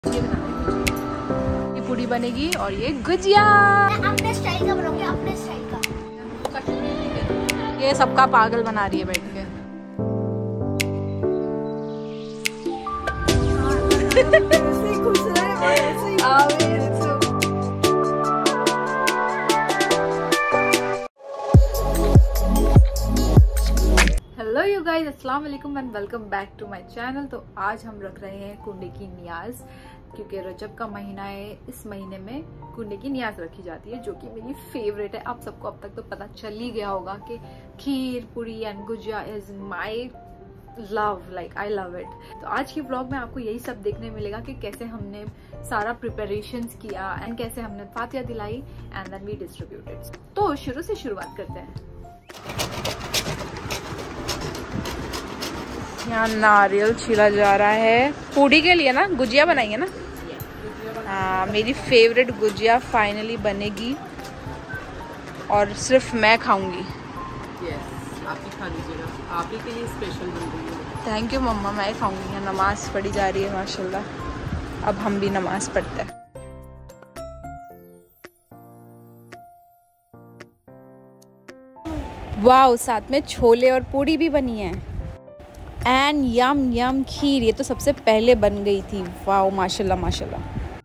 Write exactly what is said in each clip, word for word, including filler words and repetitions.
ये पूड़ी बनेगी और ये गुजिया अपने स्टाइल का बनाऊंगी, अपने स्टाइल का। ये सबका पागल बना रही है बैठ के। हेलो यू गाइस, अस्सलाम वालेकुम and welcome back to my channel. तो आज हम रख रहे हैं कुंडे की नियाज, क्योंकि रजब का महीना है। इस महीने में कुंडे की नियाज रखी जाती है, जो कि मेरी फेवरेट है। आप सबको अब तक तो पता चल ही गया होगा कि kheer puri and gujiya is my love, like I love it. तो आज की व्लॉग में आपको यही सब देखने मिलेगा कि कैसे हमने सारा प्रिपरेशंस किया एंड कैसे हमने फातिहा दिलाई एंड देन वी डिस्ट्रीब्यूटेड। तो शुरू से शुरुआत करते हैं। यहाँ नारियल छीला जा रहा है पूड़ी के लिए ना, गुजिया बनाएंगे ना। हाँ, मेरी फेवरेट गुजिया फाइनली बनेगी और सिर्फ मैं खाऊंगी। yes, आप ही खा लीजिएगा, आप ही के लिए स्पेशल बन रही है। थैंक यू मम्मा, मैं खाऊंगी। यहाँ नमाज पढ़ी जा रही है माशाल्लाह। अब हम भी नमाज पढ़ते हैं। वाओ, साथ में छोले और पूड़ी भी बनी है एंड यम यम खीर। ये तो सबसे पहले बन गई थी। वाओ माशाल्लाह माशाल्लाह।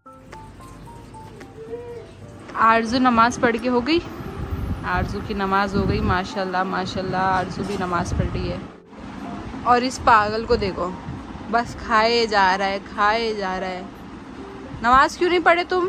आरजू नमाज पढ़ के हो गई। आरजू की नमाज हो गई माशाल्लाह माशाल्लाह। आरजू भी नमाज पढ़ रही है। और इस पागल को देखो, बस खाए जा रहा है खाए जा रहा है। नमाज क्यों नहीं पढ़े तुम?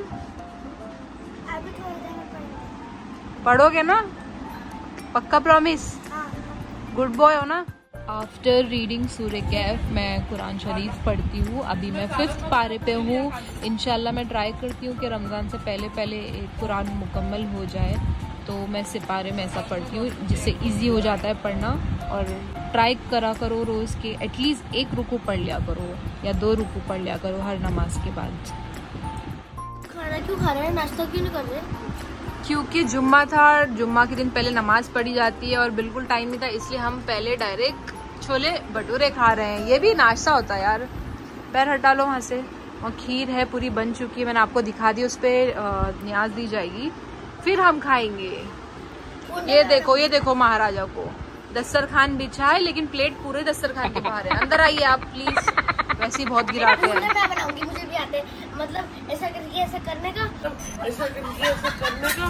पढ़ोगे ना? पक्का प्रॉमिस? गुड बॉय हो ना? आफ्टर रीडिंग सूर्य कैफ मैं कुरान शरीफ पढ़ती हूँ। अभी मैं फिफ्थ पारे पे हूँ। इंशाल्लाह मैं ट्राई करती हूँ कि रमज़ान से पहले पहले कुरान मुकम्मल हो जाए। तो मैं सिपारे में ऐसा पढ़ती हूँ जिससे इजी हो जाता है पढ़ना। और ट्राई करा करो रोज़ के एटलीस्ट एक रुकू पढ़ लिया करो या दो रुकू पढ़ लिया करो हर नमाज के बाद। खाना क्यों खा रहे हैं, नाश्ता क्यों नहीं कर रहे? क्योंकि जुम्मा था, जुम्मा के दिन पहले नमाज पढ़ी जाती है और बिल्कुल टाइम नहीं था, इसलिए हम पहले डायरेक्ट छोले भटूरे खा रहे हैं। ये भी नाश्ता होता है यार। पैर हटा लो वहाँ से। और खीर है पूरी बन चुकी है, मैंने आपको दिखा दी। उस पर नियाज दी जाएगी, फिर हम खाएंगे। ये देखो ये देखो महाराजा को दस्तरखान बिछा है, लेकिन प्लेट पूरे दस्तरखान के बाहर है। अंदर आइए आप प्लीज, वैसे ही बहुत गिराते हैं। मैं बनाऊंगी, मुझे भी आते हैं। मतलब ऐसा करके ऐसा करने का, ऐसा करके ऐसा करने का,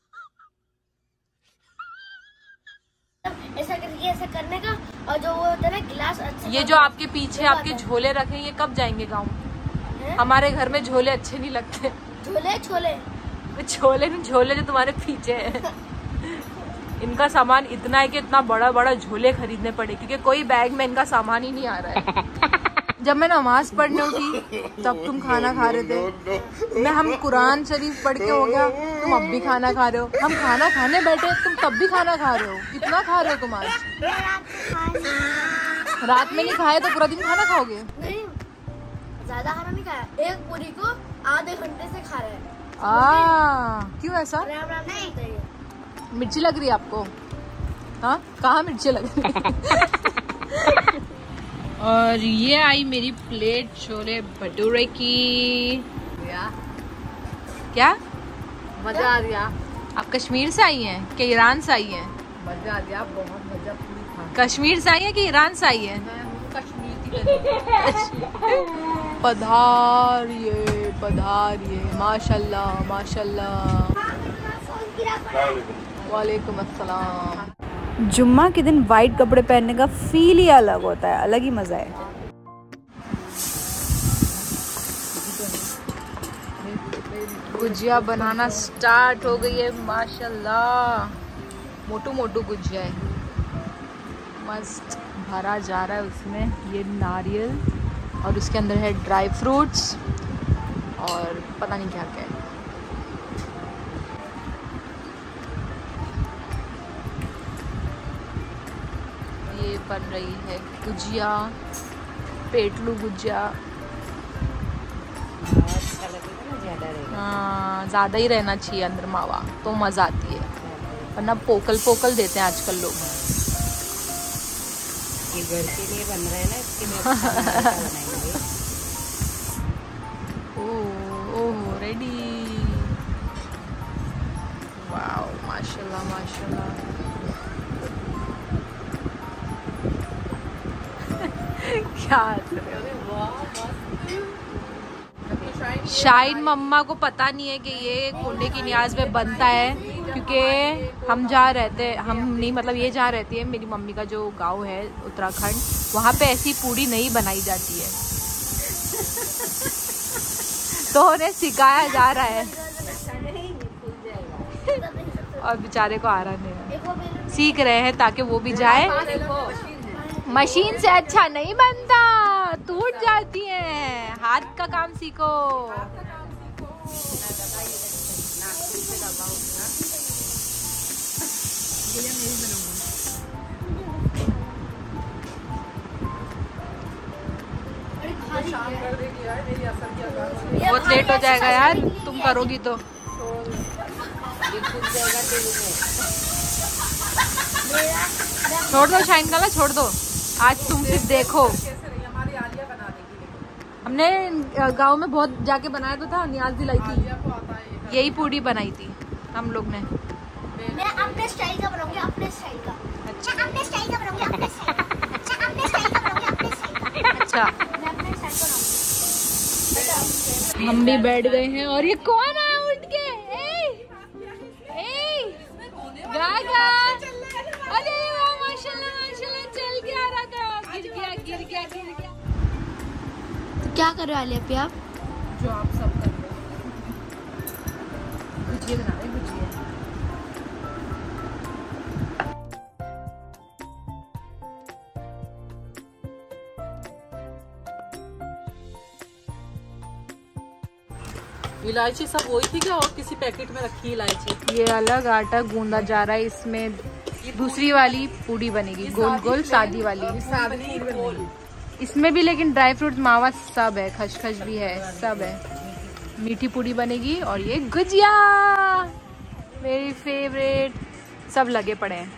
ऐसा करके ऐसा करने का। और जो वो होता है ना गिलास, अच्छा ये जो आपके पीछे आपके झोले रखे हैं, ये कब जाएंगे गाँव? हमारे घर में झोले अच्छे नहीं लगते। झोले छोले छोले नहीं, झोले जो तुम्हारे पीछे हैं। इनका सामान इतना है कि इतना बड़ा बड़ा झोले खरीदने पड़े, क्योंकि कोई बैग में इनका सामान ही नहीं आ रहा है। जब मैं नमाज पढ़ने उठी तब तुम खाना खा रहे थे। मैं हम कुरान शरीफ पढ़ के हो गया, तुम अब भी खाना खा रहे हो। हम खाना खाने बैठे तुम तब भी खाना खा रहे हो। कितना खा रहे हो तुम आज? रात में नहीं खाए तो पूरा दिन खाना खाओगे? नहीं, ज्यादा खाना नहीं खाया। एक पूरी को आधे घंटे से खा रहे हैं। आ, क्यों ऐसा? राम राम नहीं। मिर्ची लग रही है आपको? हाँ, कहाँ मिर्ची लग रही है? और ये आई मेरी प्लेट छोले भटूरे की। क्या मजा आ गया? आप कश्मीर से आई हैं कि ईरान से आई हैं? मजा आ गया, बहुत मजा। पूरी खा। कश्मीर से आई है कि ईरान से आई है? मैं हूँ कश्मीर की। पधारिए पधारिए, माशाल्लाह माशाल्लाह। वालेकुम अस्सलाम। जुम्मा के दिन वाइट कपड़े पहनने का फील ही अलग होता है, अलग ही मजा है। गुजिया बनाना स्टार्ट हो गई है माशाल्लाह। मोटू मोटू गुजिया है, मस्त भरा जा रहा है उसमें ये नारियल, और उसके अंदर है ड्राई फ्रूट्स और पता नहीं क्या क्या है। ये बन रही है गुजिया, पेटलू गुजिया। हाँ, ज़्यादा ही रहना चाहिए अंदर मावा, तो मज़ा आती है, वरना पोकल पोकल देते हैं आजकल लोग। ये घर के लिए बन रहा है ना, इसके लिए बनाएंगे। रेडी। वाओ माशाल्लाह माशाल्लाह। क्या शाइन मम्मा को पता नहीं है कि ये कुंडे की न्याज में बनता है, क्योंकि हम जहाँ रहते हैं, हम नहीं मतलब ये जहाँ रहती है मेरी मम्मी का जो गांव है उत्तराखंड, वहाँ पे ऐसी पूड़ी नहीं बनाई जाती है। तो उन्हें सिखाया जा रहा है और बेचारे को आ रहा नहीं है। सीख रहे हैं ताकि वो भी जाए। मशीन से अच्छा नहीं बनता, टूट जाती है। हाथ का काम सीखो। बहुत लेट हो जाएगा यार, तुम करोगी तो। छोड़ दो शाइन काला, छोड़ दो। आज तुम सिर्फ देखो। हमने गांव में बहुत जाके बनाया तो था, नियाज दिलाई थी, यही पूड़ी बनाई थी हम लोग ने। मैं अपने स्टाइल का बनाऊंगी, अपने स्टाइल का। अच्छा अपने स्टाइल का बनाऊंगी, अपने स्टाइल का। अच्छा अपने स्टाइल का बनाऊंगी, अपने स्टाइल का। अच्छा मैं अपने स्टाइल का बनाऊंगी। हम भी बैठ गए हैं और ये कौन आया उठ के? ए, ए, गागा। अरे वाह माशाल्लाह माशाल्लाह, चल के आ रहा था, गिर गया गिर गया गिर गया। क्या कर रहे हो आप? जो आप सब कर रहे हो, गुजिया बना रहे, गुजिया। इलायची सब वही थी क्या, और किसी पैकेट में रखी इलायची? ये अलग आटा गूंदा जा रहा है, इसमें दूसरी वाली पूड़ी बनेगी, गोल गोल सादी वाली। इसमें भी लेकिन ड्राई फ्रूट मावा सब है, खसखस भी है, सब है। मीठी पूड़ी बनेगी और ये गुजिया मेरी फेवरेट। सब लगे पड़े हैं,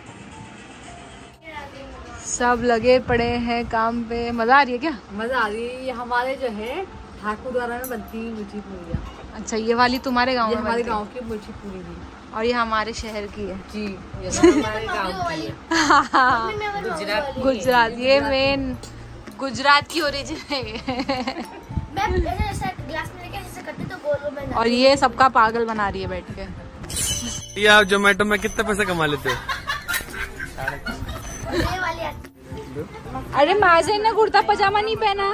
सब लगे पड़े हैं काम पे। मजा आ रही है क्या? मजा आ रही है। हमारे जो है ठाकुर द्वारा में बनती है मीठी पूड़ियाँ। अच्छा, ये वाली तुम्हारे गांव में? हमारे गांव की मीठी पूड़ी भी, और ये हमारे शहर की है जी, ये हमारे गांव की है। गुजरात गुजरात, ये मेन गुजरात की ओरिजिन है। मैं ऐसा ग्लास में लेके ऐसे करती तो गोल गोल। और ये सबका पागल बना रही है बैठ के। ये आप जोमेटो में कितने पैसे कमा लेते हो? ये वाली आती। अरे माजे ने कुर्ता पजामा नहीं पहना।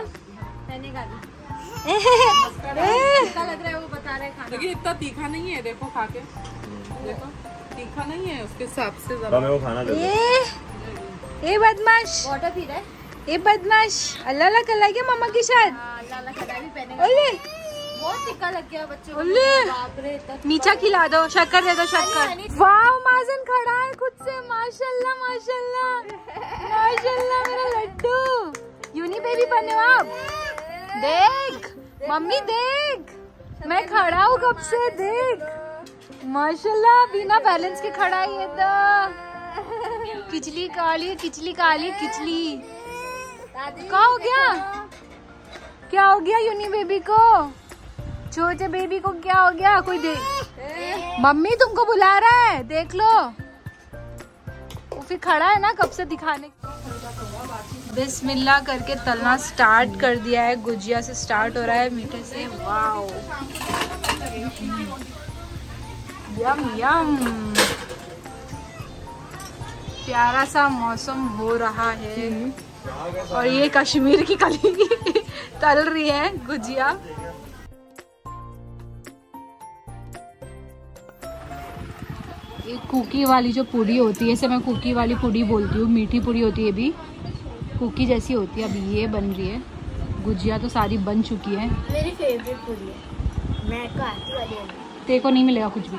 लग रहा है वो बता रहे खाना, लेकिन इतना तीखा नहीं है। देखो खा के देखो, तीखा नहीं है उसके हिसाब से। वो खाना दे। ये ये बदमाश, वाटर पी रहा है ये बदमाश। अल्लाह अल्लाह कर लगे मम्मा की शायद। लाला कड़ा भी पहनेगा। ओले बहुत तीखा लग गया बच्चों को। ओले बाप रे, नीचा खिला दो, शक्कर दे दो, शक्कर। वाह माजन खड़ा है खुद से, माशाल्लाह माशाल्लाह माशाल्लाह मेरा लड्डू। यूनी बेबी बने हो आप। देख मम्मी देख, मैं खड़ा हूँ कब से, देख माशाल्लाह बिना बैलेंस के खड़ा है ये तो। किचली काली किचली काली किचली। क्या हो गया, क्या हो गया यूनी बेबी को, छोटे बेबी को क्या हो गया? कोई देख, मम्मी तुमको बुला रहा है, देख लो। वो फिर खड़ा है ना कब से दिखाने। बिस्मिल्लाह करके तलना स्टार्ट कर दिया है। गुजिया से स्टार्ट हो रहा है, मीठे से। वाओ यम यम, प्यारा सा मौसम हो रहा है। और ये कश्मीर की कली तल रही है गुजिया। ये कुकी वाली जो पूड़ी होती है, इसे मैं कुकी वाली पूड़ी बोलती हूँ। मीठी पूड़ी होती है, भी कुकी जैसी होती है। अभी ये बन रही है गुजिया, तो सारी बन चुकी है। मेरी फेवरेट पूरी है, मैं को आती वाली है। तेरे को नहीं मिलेगा कुछ भी,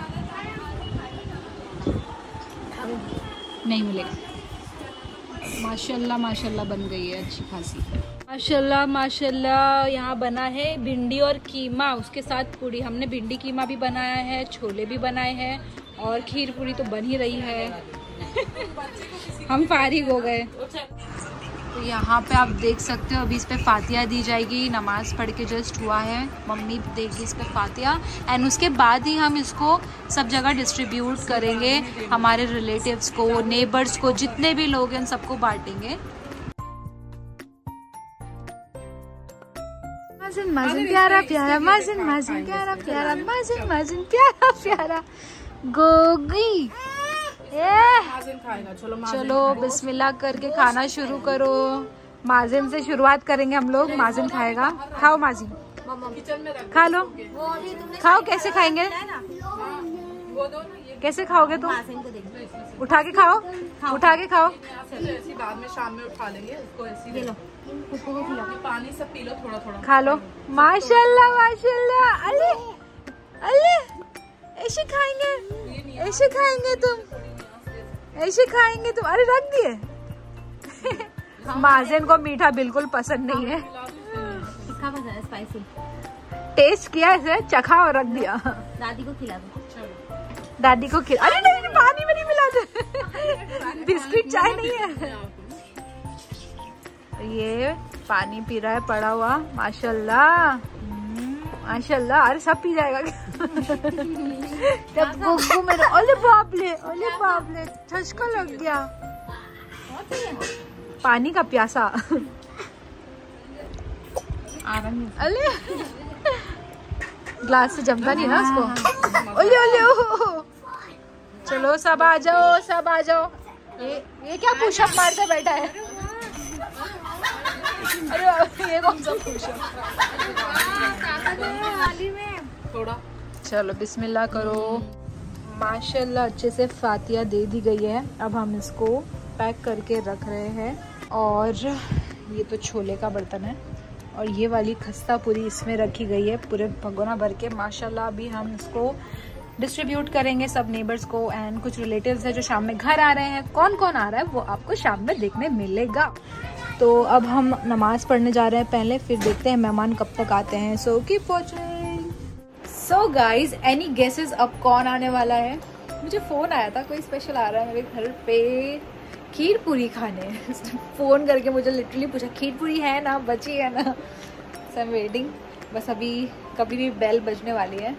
नहीं मिलेगा। माशाल्लाह माशाल्लाह बन गई है अच्छी खासी। माशाल्लाह माशाल्लाह। यहाँ बना है भिंडी और कीमा, उसके साथ पूड़ी। हमने भिंडी कीमा भी बनाया है, छोले भी बनाए हैं, और खीर पूरी तो बन ही रही है। हम फारिग हो गए। तो यहाँ पे आप देख सकते हो अभी इस पे फातिया दी जाएगी। नमाज पढ़ के जस्ट हुआ है, मम्मी देगी इस पे फातिया एंड उसके बाद ही हम इसको सब जगह डिस्ट्रीब्यूट करेंगे। हमारे रिलेटिव्स को, नेबर्स को, जितने भी लोग हैं सबको बांटेंगे। माजिन माजिन प्यारा प्यारा, माजिन माजिन प्यारा प्यारा, माजिन माजिन प्यारा प्यारा गोगी। चलो चलो बिस्मिल्लाह करके खाना शुरू करो। माजिन से शुरुआत करेंगे हम लोग। माजिन खाएगा। खाओ माजिन, खा लो, खाओ। कैसे खाएंगे, कैसे खाओगे तुम? उठा के खाओ, उठा के खाओ। ऐसी बाद में शाम में उठा लेंगे इसको। ऐसी ले लो, पानी सब पी लो थोड़ा थोड़ा, खा लो। माशाल्लाह माशाल्लाह। अले अले, ऐसे खाएंगे, ऐसे खाएंगे तुम, ऐसे खाएंगे तुम। अरे रख दिए। माजिन को मीठा बिल्कुल पसंद नहीं है। स्पाइसी टेस्ट किया इसे, चखा और रख दिया। दादी को खिला दो। दादी को खिला। अरे नहीं, पानी में नहीं मिलाते। बिस्किट चाय नहीं है। ये पानी पी रहा है पड़ा हुआ। माशाल्लाह माशाल्लाह। अरे सब पी जाएगा। जब गुग्गू मेरे, अरे बाप ले, अरे बाप ले, झटका लग गया। पानी का प्यासा। अरे ग्लास से जमता नहीं ना उसको। ओले ओले ओ। चलो सब आ जाओ, सब आ जाओ। ये ये क्या पुशअप मारते बैठा है? अरे ये कौन सा पुशअप? थोड़ा। चलो बिस्मिल्लाह करो। माशाल्लाह अच्छे से फातिया दे दी गई है। अब हम इसको पैक करके रख रहे हैं। और ये तो छोले का बर्तन है और ये वाली खस्ता पूरी इसमें रखी गई है, पूरे भगोना भर के। माशाल्लाह अभी हम इसको डिस्ट्रीब्यूट करेंगे सब नेबर्स को। एंड कुछ रिलेटिव्स है जो शाम में घर आ रहे हैं। कौन कौन आ रहा है वो आपको शाम में देखने मिलेगा। तो अब हम नमाज पढ़ने जा रहे हैं पहले, फिर देखते हैं मेहमान कब तक आते हैं। So keep watching. So guys, any guesses अब कौन आने वाला है? मुझे फोन आया था, कोई स्पेशल आ रहा है मेरे घर पे खीर पूरी खाने। फोन करके मुझे लिटरली पूछा खीर पूरी है ना, बची है ना। So I am waiting. बस अभी कभी भी बेल बजने वाली है,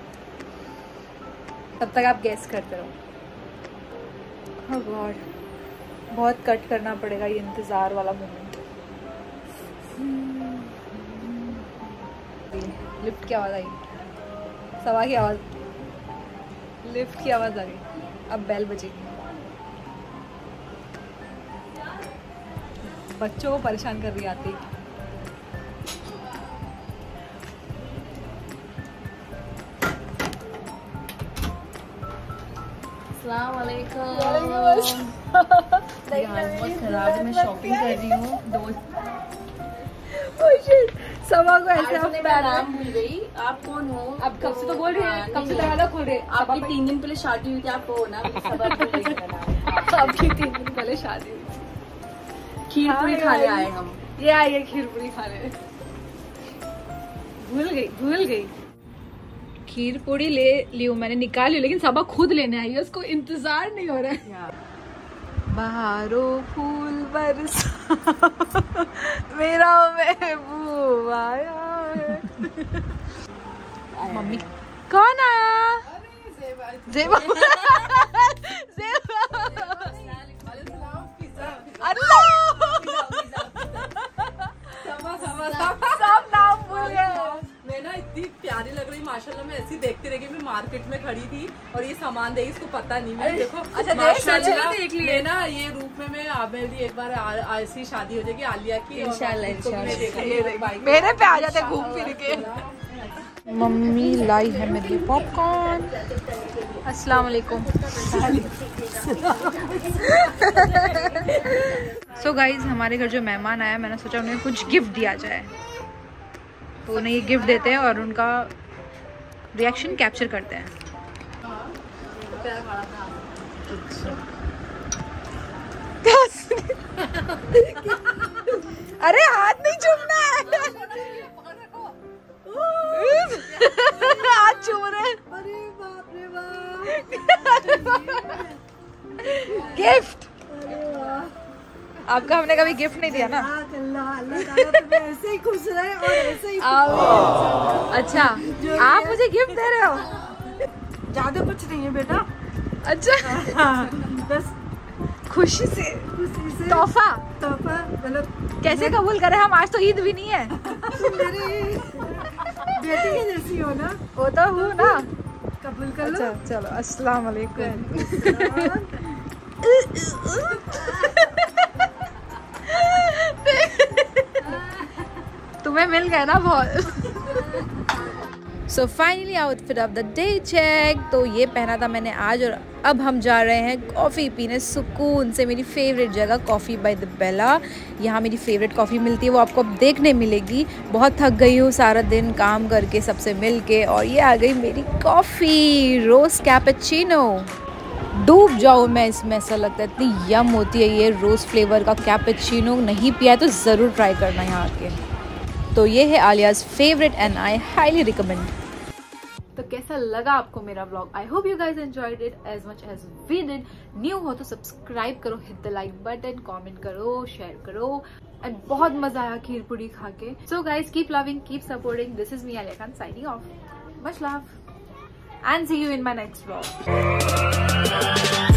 तब तक आप गेस करते रहो। ओह गॉड, बहुत कट करना पड़ेगा ये इंतजार वाला मोमेंट। लिफ्ट की आवाज आई, सवा की आवाज, लिफ्ट की आवाज आ गई। अब बेल बजेगी। बच्चों को परेशान कर रही आती। खराब है, मैं शॉपिंग कर रही हूँ। दो सवा को ऐसे आप नाम भूल गई। आप कौन हो? अब कब से तो बोल रहे हैं, कब से दरवाजा खोल रहे हैं। आपकी तीन दिन पहले शादी हुई थी, आप हो ना? आपकी तीन दिन पहले शादी हुई। खीर पूरी खाने आए हम। ये आई है खीर पूरी खाने। भूल गई भूल गई खीर पूरी ले लियो मैंने, निकाल लियो, लेकिन सबा खुद लेने आई है, उसको इंतजार नहीं हो रहा है। बहारों फूल बरसा मेरा महबूब आया है। मम्मी कौन आया? जेबा। जेबा। अल्लाह सब नाम भूल गए। मैं ना इतनी प्यारी लग रही माशाल्लाह। मैं ऐसी देखती रही, मैं मार्केट में खड़ी थी और ये सामान देगी, इसको पता नहीं। मैं देखो अच्छा माशाल्लाह देख लिए। मैं ना ये रूप में मैं आप मेरी एक बार ऐसी शादी हो जाएगी आलिया की इंशाल्लाह इंशाल्लाह। मेरे पे आ जाते घूम फिर के। मम्मी लाई है मेरे लिए पॉपकॉर्न। अस्सलाम वालेकुम। सो गाइज, हमारे घर जो मेहमान आया, मैंने सोचा उन्हें कुछ गिफ्ट दिया जाए, तो उन्हें ये गिफ्ट देते हैं और उनका रिएक्शन कैप्चर करते हैं। अरे हाथ नहीं चूमना है। हाथ चूम रहे। अरे बाप रे बाप। गिफ्ट आपका हमने कभी गिफ्ट नहीं दिया ना। अल्लाह अल्लाह ताला तुम्हें ऐसे ही खुश रहे और ऐसे ही। अच्छा आप मुझे गिफ्ट दे रहे हो? ज्यादा कुछ नहीं है बेटा। अच्छा हाँ, बस खुशी से खुशी से तोहफा तोहफा मतलब कैसे कबूल करें हम, आज तो ईद भी नहीं है। मेरी बेटी के जैसी हो ना, वो तो हूँ ना। कबूल कर लो। अच्छा चलो अस्सलाम वालेकुम। तुम्हें मिल गए ना बहुत। So finally outfit of the day check. तो ये पहना था मैंने आज और अब हम जा रहे हैं कॉफ़ी पीने सुकून से। मेरी फेवरेट जगह कॉफ़ी बाय द बेला। यहाँ मेरी फेवरेट कॉफ़ी मिलती है, वो आपको अब देखने मिलेगी। बहुत थक गई हूँ सारा दिन काम करके सबसे मिल के, और ये आ गई मेरी कॉफ़ी रोज़ कैपेचिनो। डूब जाऊँ मैं इसमें, ऐसा लगता है इतनी यम होती है ये रोज़ फ्लेवर का कैपेचिनो। नहीं पिया है तो ज़रूर ट्राई करना यहाँ आके। तो ये है Alia's favourite and I highly recommend. तो कैसा लगा आपको मेरा vlog? I hope you guys enjoyed it as much as we did. New हो तो सब्सक्राइब करो, hit the like button, comment करो, शेयर करो। एंड बहुत मजा आया खीर पूरी खा के। So guys keep loving, keep supporting. This is me Alia Khan signing off. Much love and see you in my next vlog.